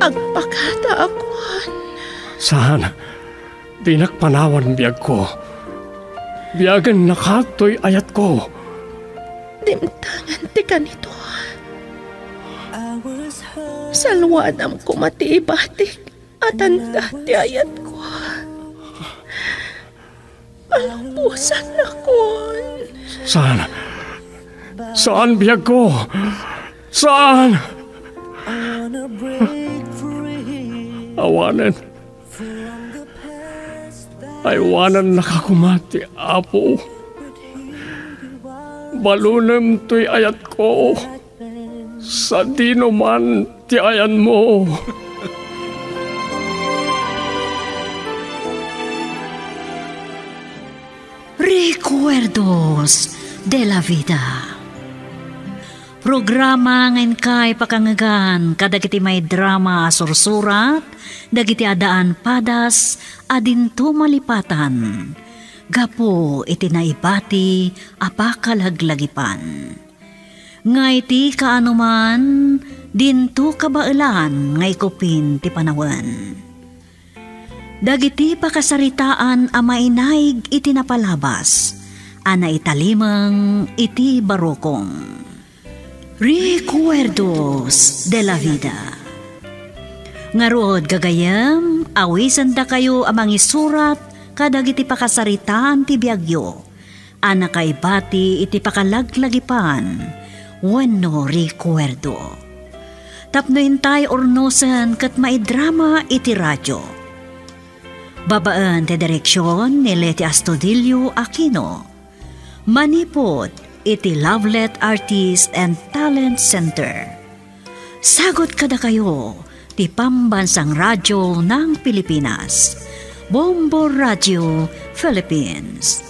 agpakata akuan. Saan? Di nakpanawan biyag ko. Biyagan nakatoy ayat ko. Dimtangan ti kanito. Salwadam ko matiibatik at anda ti ayat ko. Alampusan na kon. Saan? Saan biyag ko? Saan? Awanan. Aywanan nakakumati, Apo. Balunem to'y ayat ko. Sa dino man ti ayan mo. Recuerdos de la Vida. Programa ngayon kay pakangagan kadagiti may drama sursurat, dagiti adaan padas, adinto malipatan. Gapo iti naibati apakalaglagipan. Ngay ti kaanuman, dinto kabailan ngay kupin ti panawan. Dagiti pakasaritaan a mainaig iti napalabas, ana italimang iti barokong. Recuerdos de la Vida. Ngarod gagayam, awisan da kayo amang isurat kadagiti pakasaritaan ti biagyo. Ana kaibati iti pakalaglagipan, wenno recuerdo. Tapno intay ornosan kat maidrama iti radyo. Babaan ti direksyon ni Leti Astudillo Aquino. Manipod iti Lovelet Artist and Talent Center. Sagot kada kayo ti Pambansang Radyo ng Pilipinas. Bombo Radio Philippines.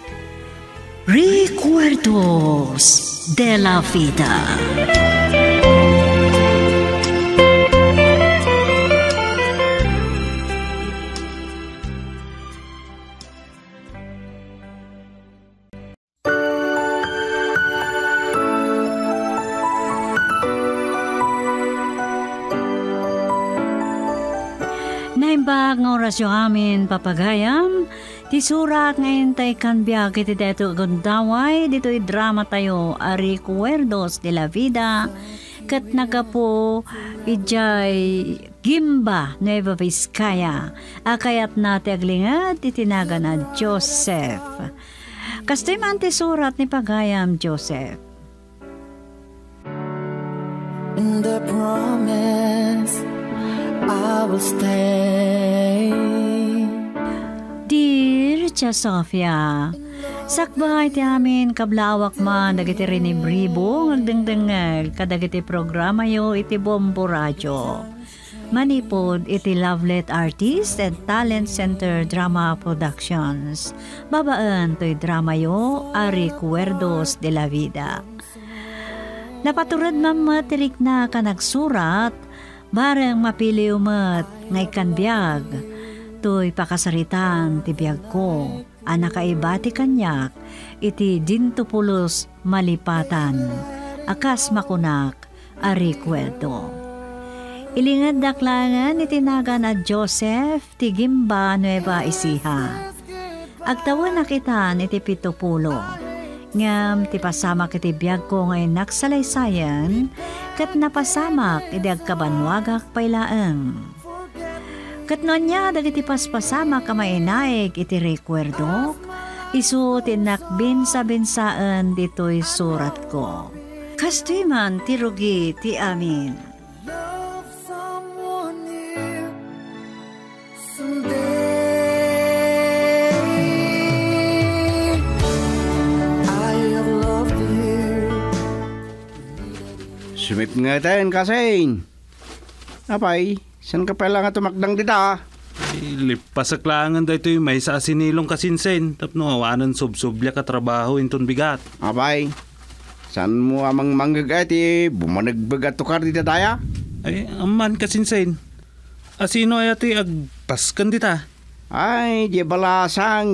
Recuerdos de la Vida. Naimbag ng orasyo amin papagayam, ti surat ngayon tay kanbiag iti deto gundaway, dito'y drama tayo, Recuerdos de la Vida, kat nagapo ijay Gimba, Nueva Vizcaya, akayat na ti aglingat itinaga na Joseph. Kastoy man ti surat ni pagayam Joseph. In the promise I will stay. Dear Tia Sofia, sakbay ti amin kablawak man dagiti rinibribo ngagdengdengag kadagiti programa yo iti Bombo Radio. Manipod iti Lovelet Artist and Talent Center Drama Productions. Babaan to'y drama yo, Recuerdos de la Vida. Napaturad mamatirik na ka nagsurat, barang mapili umat ngay kanbiag, to'y pakasaritan ti biag ko, anak kaibati kanyak, iti dintupulos malipatan, akas makunak, recuerdo. Ilingad daklangan itinaga na Joseph ti Gimba, Nueva Ecija. Agtawan nakitan iti 70. Ngam ti pasamak iti biag ko ngay naksalaysayan, kat napasamak iti agkabanwagak pailaeng. Kat noon niya dagiti paspasamak kamainaig iti recuerdo, isu tinakbinsa-binsaan dito'y surat ko. Kastoy man ti rugi ti amin. Sumip nga tayo kasain. Apay, saan ka pala nga tumakdang dita? Lipasaklangan da ito yung may sa asinilong kasinsen. Tapno awanan sub-subya ka trabaho inton bigat. Apay, saan mo amang manggagay ti bumanagbagat tukar dita daya? Ay, aman kasinsen. Asino ay ati agpaskan dita? Ay, di balasang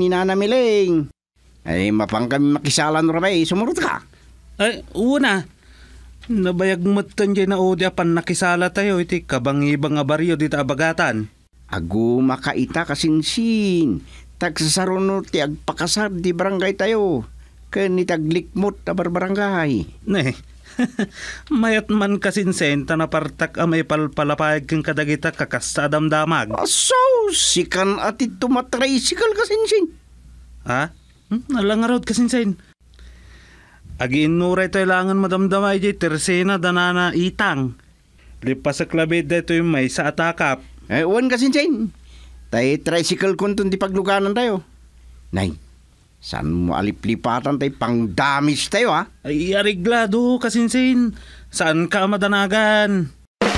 ninanamiling. Ay, mapang kami makisalan rabay, sumurot ka. Ay, una. Nabayag matan dyan na odya pan nakisala tayo iti kabangibang abaryo dito abagatan. Agu makaita kasinsin. Tagsasaruno ti agpakasar di barangay tayo. Ken itaglikmot ta barangay. Ne, mayat man kasinsen ta napartak amay palpalapayag kang kadagita kakasta damdamag. So, sikan ati tumatricycle kasinsin. Ha? Nalangarod kasinsen. Agi inuray tayo langan madamdamay di tersena danana itang. Lipas sa klabid dito yung may sa atakap. Wan kasinsin. Tay tricycle kuntun di pagluganan tayo. Nay, saan mo aliplipatan tayo pang damis tayo ha? Ay ariglado kasinsin. Saan ka madanagan?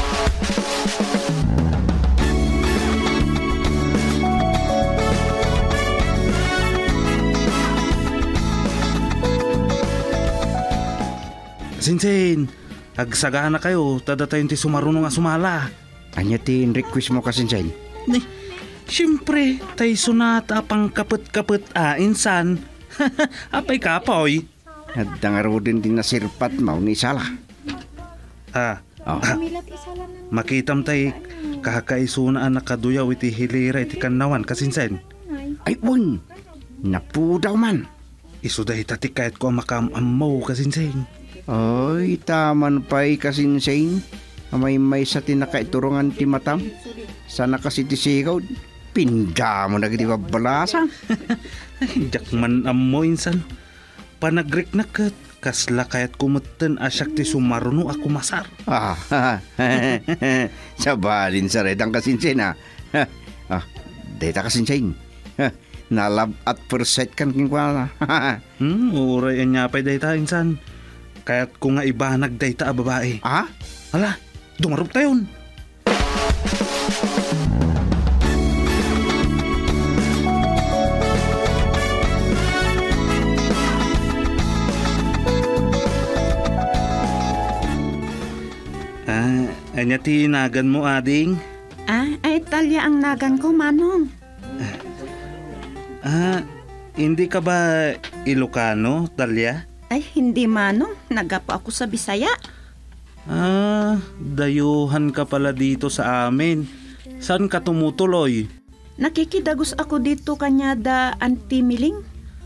Kasinsin, agsagana kayo, tada tayo ti sumarunong nga sumala. Anya tin request mo kasinsin? Ne, siyempre, tayo sunata pang kapit-kapit insan. Apay kapoy. At dangaro din nasirpat mo ni Sala. Makitam tayo, kakaisunaan nakaduyaw iti hilira iti kanawan kasinsin. Ay, wan, napudaw man. Isuday tati kahit ko makamamaw kasinsin. Ay, taman pa'y kasinsin. May sa tinakaiturungan ti matam. Sana kasi ti sigaw. Pinda mo na kiti babalasan. Jak man ammo insan. Panagrik na kat. Kasla kaya't kumutan asyak ti sumaruno ako masar. Sabalin sa redang kasinsin ha. Data kasinsin. Nalab at perset kan kingkwana. Uray anya pa'y data insan. Kaya't ko nga ibanag dayta a babae. Hala, dumarup tayon. Anya ti nagan mo, ading? Ay talya ang nagan ko, Manong. Hindi ka ba Ilocano, Talya? Ay, hindi, Manong. Nagapo ako sa Bisaya. Dayuhan ka pala dito sa amin. Saan ka tumutuloy? Nakikidagos ako dito kanyada Auntie Miling.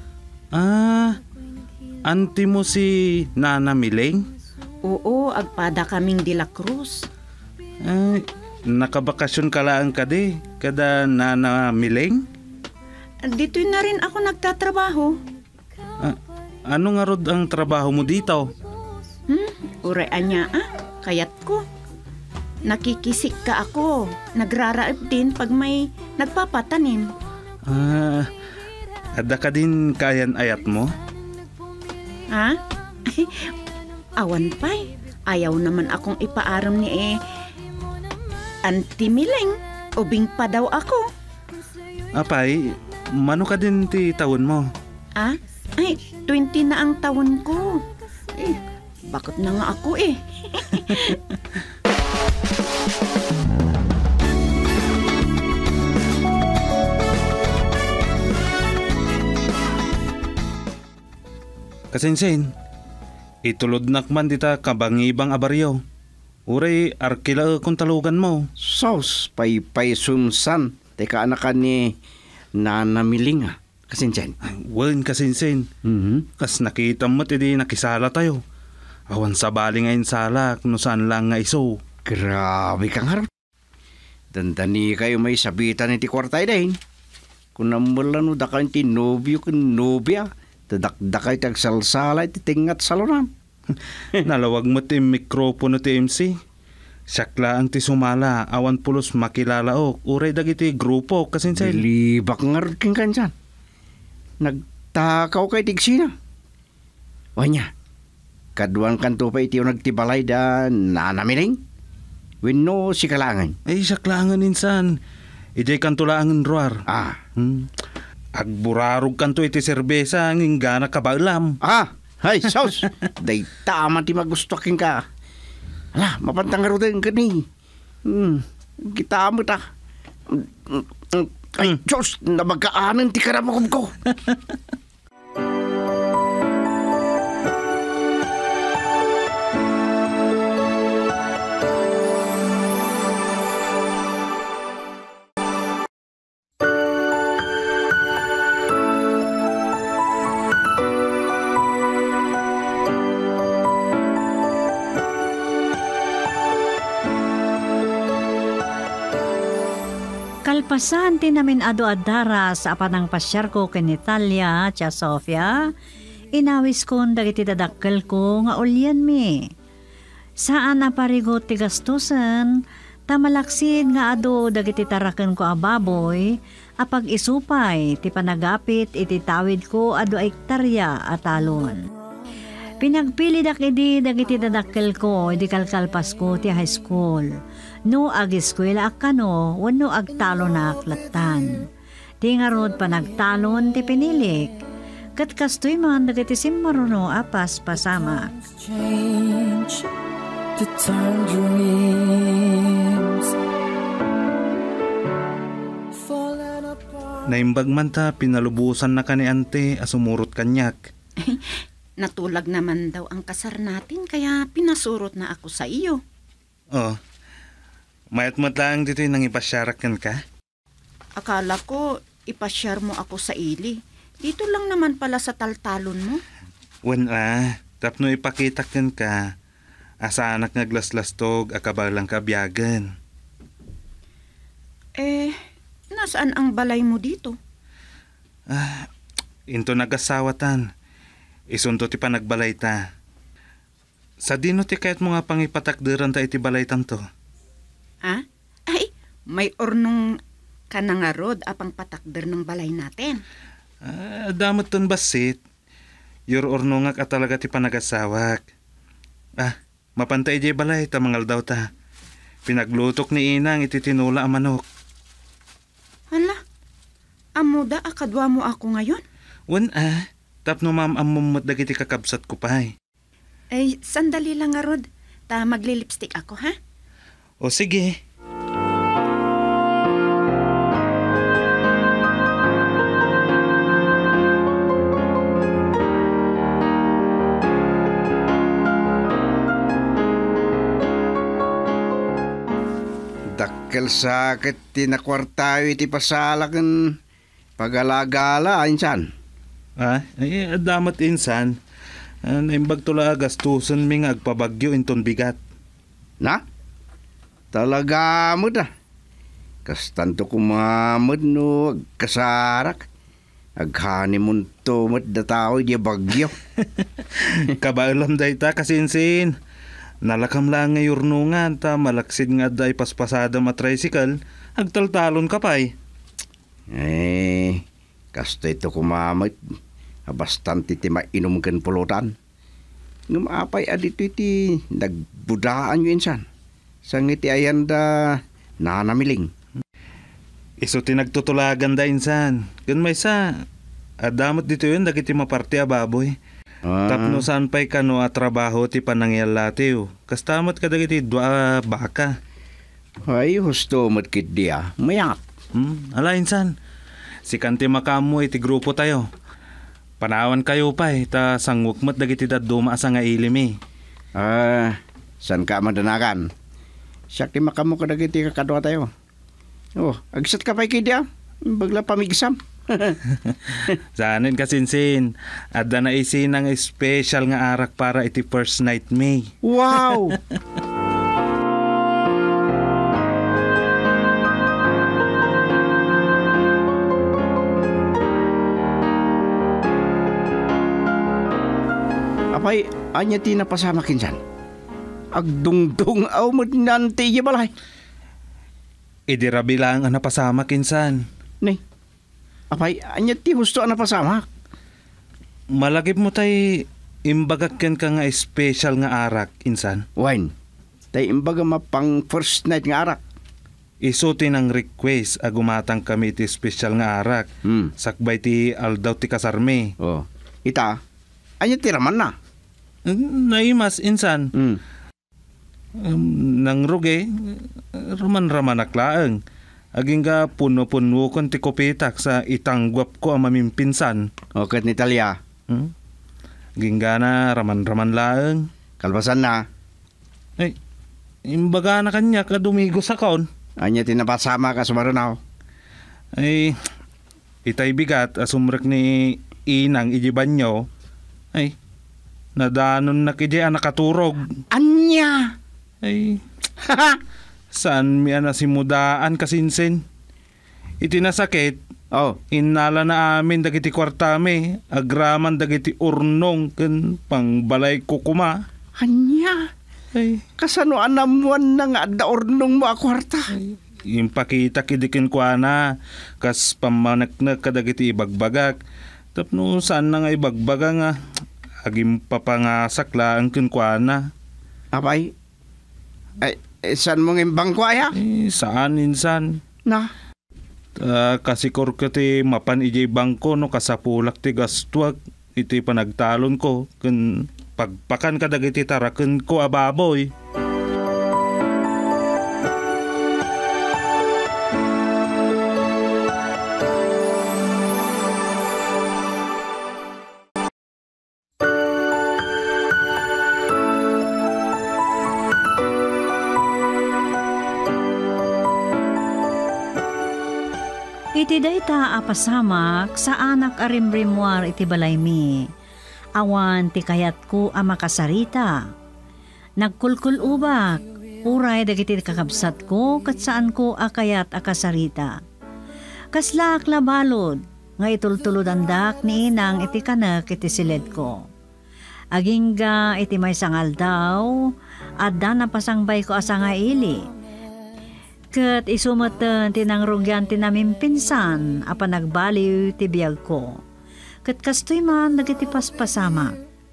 Auntie mo si Nana Miling? Oo, agpada kaming De La Cruz. Nakabakasyon ka lang ka di, kada Nana Miling? Dito na rin ako nagtatrabaho. Ano nga rod ang trabaho mo dito? Urean niya kayat ko. Nakikisik ka ako. Nagraraib din pag may nagpapatanim. Ada ka din kayan ayat mo? Awan pa'y. Ayaw naman akong ipaaram ni Auntie Miling. Ubing pa daw ako. Apay, mano ka din ti taon mo? Ay, 20 na ang taon ko. Bakit na nga ako Kasinsin, itulod nakman dita kabangibang abaryo. Uray, arkila kung talugan mo. Sos, pay sumsan. Teka anakan ni Nana Miling kasinsin. Wan kasinsin. Kas nakita mo ti nakisala tayo. Awan sa bali ngayon sala kung saan lang nga iso. Grabe kang harap. Dandani kayo may sabitan iti kwartay dahin. Kung namulan da kayo ti nobyo kung nobya, dadakdakay tagsalsala iti tingat salunan. Nalawag mo ti mikropono ti MC. Sakla ang ti sumala, awan pulos makilala o. Uray dagiti grupo kasinsin. Libak nga rin king kansan. Nagtakaw kay tigsina. Wanya, kaduan kanto pa itiyo nagtibalay da nanamiling. Wino si kalangan. Ay, saklangan insan. Ijay kantulangan roar. Agburarog kanto iti serbesa ang ingana kabailam. Hay, sos. Day tama ti magusto king ka. Ala, mapantang nga rin ka ni. Kita mo ta. Ay, Diyos, nabagkaanan ti karamakom ko. Kalpasan ti namin adu adara sa apanang pasyar ko ken Italia, tia Sofia, inawis kon dagiti dadakkel ko nga ulyan mi. Saan na parigot ti gastusan, tamalaksid nga adu dagiti taraken ko ababoy, apag isupay ti panagapit iti tawid ko adu ektarya atalon. Pinagpili dak idi dagiti dadakkel ko idi kalkalpas ko ti high school. No ag-eskwela akano wenno agtalo na aklatan. Ti ngarod panagtalon ti pinilik. Kat kastoy man dagiti simmaruno apas pasamak. Change to turn dreams falling apart. Naimbag man ta, pinalubusan na ka ni ante, asumurot kanyak. Natulag naman daw ang kasar natin kaya pinasurot na ako sa iyo. Oh, mayat mo lang dito yung nangipasyarakan ka? Akala ko ipasyar mo ako sa ili. Dito lang naman pala sa taltalon mo. Wala, tapno ipakitakan ka. Asa anak nga glaslastog, akabalang kabiyagan. Nasaan ang balay mo dito? Into nagasawatan. Isunto ti panagbalay ta. Sa dino ti kahit mga pangipatakderan ta iti balay tanto. Ha? Ay, may ornong kanangarod apang patakder ng balay natin. Damot ton basit. Yor ornongak at talaga ti panagasawak. Mapantay di balay ta mangal daw ta. Pinaglutok ni inang iti tinula ang manok. Hala, amuda akadwa mo ako ngayon? Tapno mamamumot dagiti kakabsat ko pa Ay, sandali lang nga Rod. Ta magli-lipstick ako, ha? O sige. Dakkel sakit tinakwartayo iti pasalakan pagalagala insan. Damat insan. Naimbag tula gastusan mi nga agpabagyo inton bigat. Na? Talaga mo da. Kastanto kumamad no agkasarak. Aghani mo to mat da tao di bagyo. Kabailam day ta kasinsin. Nalakam lang nga yurnungan ta malaksid nga day paspasada matricycle. Agtaltalon ka pa'y. Kasta ito kumamad. Bastante ti mainom ken pulutan. Ngumapay adito iti nagbudaan yun insan. Sangiti ayan da nanamiling. Iso ti nagtutulagan da insan. Gan may sa adamot dito yun dagiti maparti a baboy. Tapno saan pa'y kano a trabaho ti panangyalatiw. Kastamot ka dagiti dua baka. Ay husto mat kit dia. Mayak. Ala insan. Si kanti makamu iti grupo tayo. Panawan kayo pa ta sangwak mat dagiti daduma asa nga ilimi. San ka madanakan? Siyak ti makamu ka dagiti kakadwa tayo. Agsat ka pa'y kidya. Bagla pamigsam. Sanin kasinsin. Adda na isin ang special nga arak para iti first night May. Wow! Apay, anya ti napasama kinsan. Agdungdung aw madinante iya balay. Idira bilang ang napasama kinsan. Nay, apay, anya ti husto ang napasama. Malagip mo tay imbagakyan ka nga special nga arak insan. Wine, tay imbaga mapang first night nga arak. Isutin ang request agumatang kami ti special nga arak. Sakbay ti aldaw ti kasarme. Ita, anya ti raman na. Naimas insan. Nang ruge, raman-raman aklaang. Aging ga puno-puno kon ti kopitak sa itanggwap ko ang mamimpinsan. Kat ni Talia. Aging ga na raman-raman laang. Kalbasan na. Ay, imbaga na kanya ka dumigo sa kaon. Anya tinapasama ka sumarunaw. Ay, itay bigat asumrek ni inang ijiban nyo. Ay, nadanon na kiji nakaturog. Anya! Ay, saan mi na si mudaan kasinsin? iti nasakit, Oh, inala na amin dagiti kwartami, agraman dagiti urnong ken pangbalay ko kuma. anya. Ay, Kasano anamuan na nga da ornong mo akwarta. impakita kidikin ko na, kas pamanaknak kadagiti ibagbagak. Tapno saan na nga ibagbaga nga, agim papangasaklaan ken ko na. Apay, ay, saan mong imbang kwaya? Saan insan? Na, Kasi korkati mapan ijay bangko no kasapulak ti gastuag iti panagtalon ko ken pagpakan ka dagiti taraken ko ababoy. Iti dayta apasamak sa anak arimrimwar iti balay mi. Awan ti kayat ko a makasarita. Nagkulkulubak, uray dagiti kakabsat ko kat saan ko akayat akasarita. Kaslak labalod, nga itultuludandak ni inang iti kanak iti silid ko. Agingga iti may sangal daw, adda na pasangbay ko asa nga ili. Kat isumatan tinangrugyan tinamin pinsan apa nagbaliw ti biyag ko. Kat kastoy man dagiti paspasama.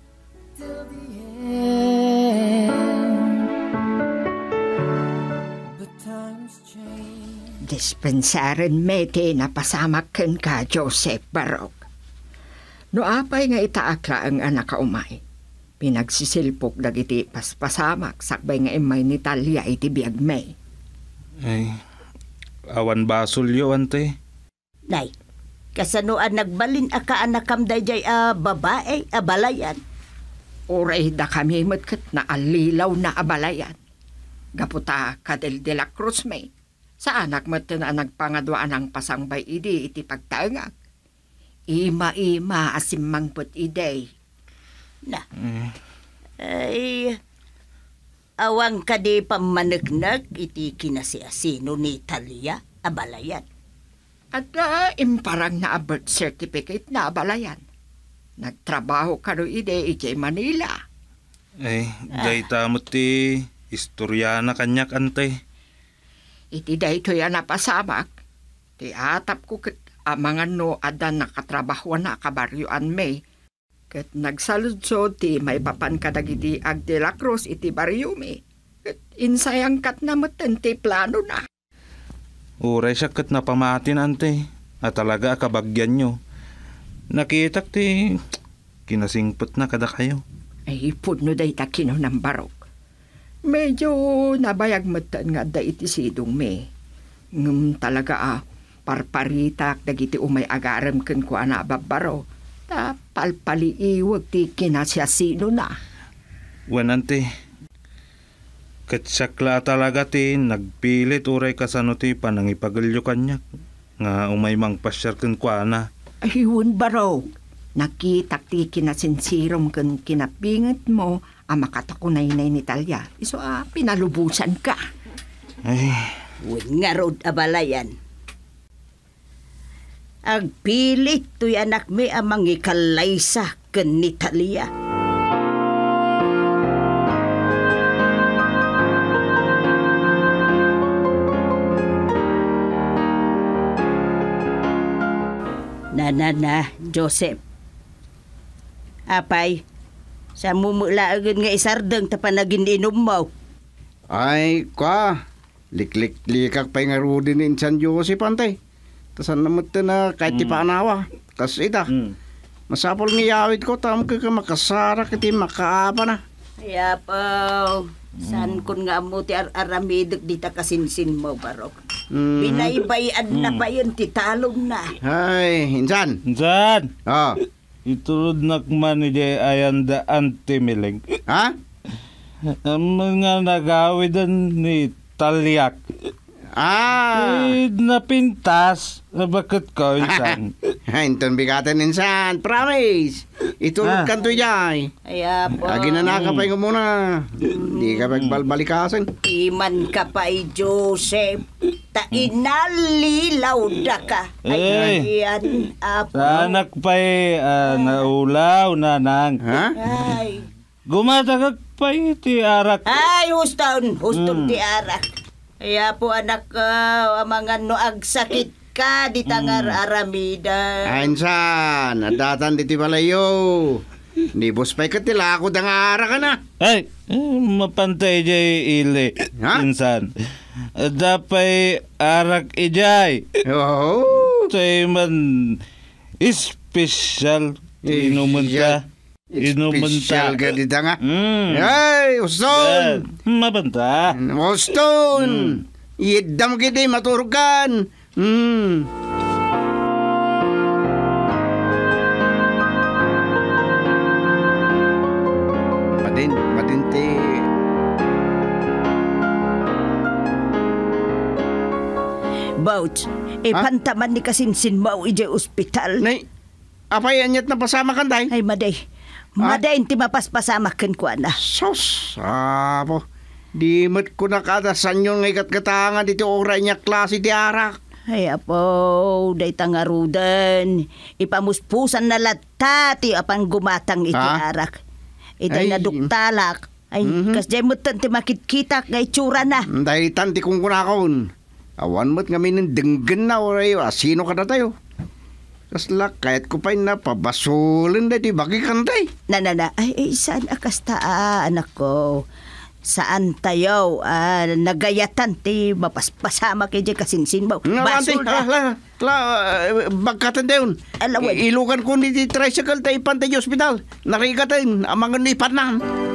Dispensaren meti na pasamak ken ka Joseph Barok. No apay nga itaakla ang anak ka umay. Pinagsisilpok dagiti paspasamak sakbay nga imay ni Talia iti biyag may. Ay, awan basol yo ante. Nay, kasanoan nagbalin aka anakam dayjay babae balayan. Uray da kami matkat na alilaw na abalayan. Gaputa Cadel de la Cruz may. Sa anak matan na nagpangadwaan ang pasangbay idi iti pagtangag. Ima-ima asimangput iday. Na. Ay, awang kadi pamanagnak iti kinasiasino ni Talia abalayan. At imparang na birth certificate na abalayan. Nagtrabaho ka ro ide iti Manila. Ay, dayta mo ti istoryana kanyak ante. Iti dayto yan napasamak. Ti atap ko ket amangan no adan nakatrabaho na kabaryuan may. Ket nagsaludsod ti may papan kadagiti ag de la Cruz iti baryo mi. Ket insayang kat na meten ti plano na. Uray siya kat napamatin ante. At talaga kabagyan nyo. Nakitak ti kinasingpot na kada kayo. Ay pudno day takino ng Barok. Medyo nabayag meten nga da iti sidong me. Ngum talaga parparitak dagiti umay agaram ken ko ana babbaro. Ta palpaliiwag ti kinasiasino na. Wanante. Katsakla talaga ti nagpilit uray kasano ti panangipagalyo kanyak. Nga umay mang pasyar ken ko ana. Ayun Barok. Nakitak ti kinasinsirom ken kinapingat mo makatakunay na ni Talia. Iso pinalubusan ka. Ay, Uwin nga rod abalayan. Agpilit to'y anak mi amang ikalaysa ken ni Talia. Na, Joseph. Apay, sa mumula agad nga isardeng tapanagin inom mo. ay, kwa. Liklik-likak pa nga rudi ni Insan Joseph ante. Tasan naman na kahit ti panawa. Tas ita. Masapol ng iyawit ko, tam ka makasara kiti makaapa na. Kaya po, saan kun nga mo ti aramidok di ta kasinsin mo, Barok. Pinaibayad na pa yun, titalong na. Ay, Insan. Insan! Oh. Itulod nakman ni ayan da anti-miling. Ha? Ang mga nagawidan ni Talyak. Napintas. Bakit ko, Insan? Inton bigatan Insan. Promise. Itulog kanto yay. Kaya po, Agi na nakapay ko muna. Di ka pagbalbalikasan. iman ka pa Joseph. Ta inalilaw da ka. Ay. Ayan, apo. Sa anak pa'y naulaw na nang. Ha? Ay. Gumatagag pa'y ti arak. Ay, huston ti arak. Kaya po anak ko, mga noag sakit ka, di tangar aramida. Ainsan, nadatan diti balayo. Ni bus pa'y katila ako dang ara ka na. Ay, mapantay jay ili. Ha? Insan. Dapay arak ijay. Oo. Tay man special. Inuman ka. Inuman Special ta. ka dita nga. Mm. Ay, uston. Mabanta. Uston. Iidam kita maturugan. Madinti. Bout, pantaman ni kasinsin mo ijay ospital. Nay, apay anyat na pasama kan tay? Ay, maday. Maday, ti mapaspasama kan ko na. Sos, apo. Di mat ko nakadasan yung ikat-katangan dito oray niya klase di arak. Ay, apo, day tangarudan. Ipamuspusan na lata, ti apan gumatang iti Ha? arak. Itay Ay. na duktalak. Ay, kas jay mo ti makitkitak nga itsura na. Dahil tanti kong kunakon. Awan mo't kami ng denggan na oray. Sino ka na tayo? Kasla, kahit ko pa'y napabasulin na di baki kantay. Ay, saan akasta, anak ko? Saan tayo? Nagayatan, ti mapaspasama kay jay kasinsin mo. Basol na. Bagkatan dayon. Alawad. Ilukan ko ni di tricycle tayo pantay hospital. Narigatan, ang mga nipat na.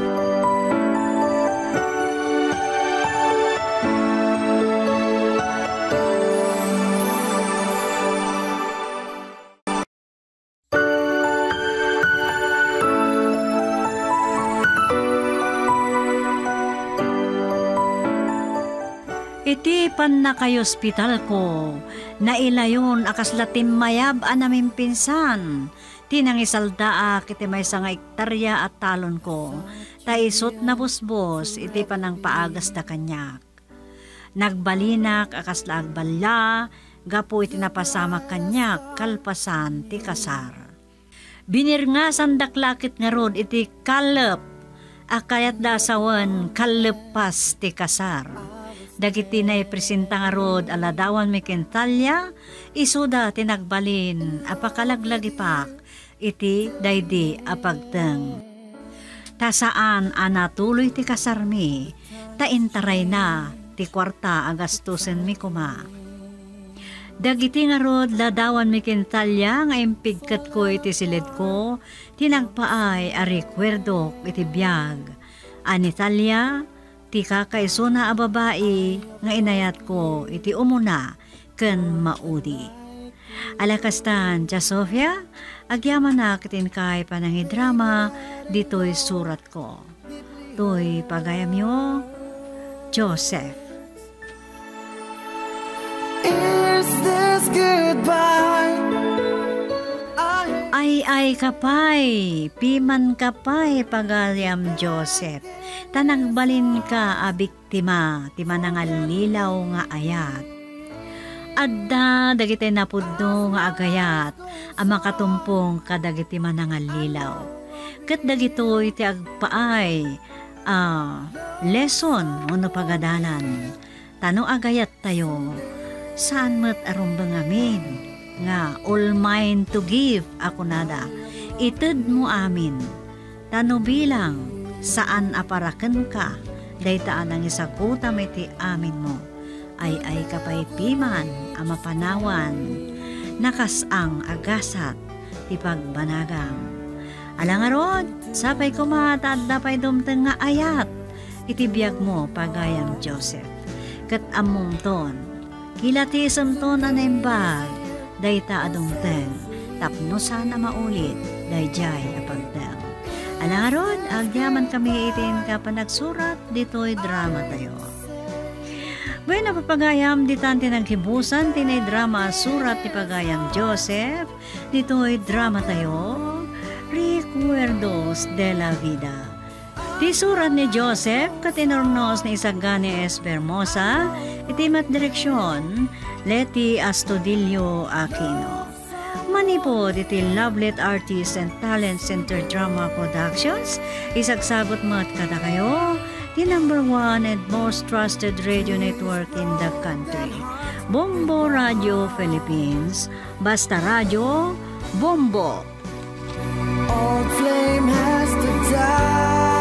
Iti pan na kayo ospital ko, nailayon akas latim mayab anamin pinsan. Tinang isalda iti may nga ektarya at talon ko, taisot na busbos iti panang paagas da kanyak. Nagbalinak akas laagbalya, gapu iti napasama kanyak, kalpasan ti kasar. Binirngasan daklakit nga rod iti kalep, akayat dasawan kalepas ti kasar. Dagiti na ipresenta nga rod aladawan mi kentalya, isuda tinagbalin apakalaglagipak iti daydi apagteng. Tasaan anatuloy ti kasarmi, taintaray na ti kwarta agastusen mi kuma. Dagiti nga rod ladawan mi kentalya nga impigkat ko iti silid ko, tinagpaay a rekwerdok iti biyag. Anitalya, ti kakaiso na a babae nga inayat ko iti umuna ken maudi. Alakastan, Tia Sofia, agyaman na kitin kay panangidrama dito'y surat ko. To'y pagayam yo, Joseph. Is this goodbye? Ay kapay, piman kapay pagayam Joseph. Tanagbalin ka a biktima, ti manangalilaw nga ayat. Adda dagiti napudno nga agayat, a makatumpong kadagiti manangalilaw. Ket dagito iti agpaay, lesson uno pagadalan. Tano agayat tayo, saan met arumbang amin? Nga all mine to give ako nada, ited mo amin. Tano bilang, saan aparaken ka, daytaan ang isakutam iti amin mo. Ay kapay piman, ama panawan, nakasang agasat, ti pagbanagang. Alangarod, sapay kumatad dapay dumteng nga ayat, iti biyag mo pagayam Joseph. Kat among ton, kilatisem ton anembag, dayta adumteng, tapno sana maulit, dayjay apagdang. Alangarod, agyaman kami itin ka pa nagsurat, dito'y drama tayo. Bueno, papagayam, ditan tinaghibusan, tinay drama surat ni pagayam Joseph, dito'y drama tayo, Recuerdos de la Vida. Ti surat ni Joseph, katinornos ni Isagani S. Bermosa, Itimat direksyon, Leti Astudillo Aquino. Manipod iti Lovelet Artists and Talent Center Drama Productions, isagsabot mo't kada kayo, the #1 and most trusted radio network in the country. Bombo Radio Philippines. Basta Radio, Bombo! Old flame has to die.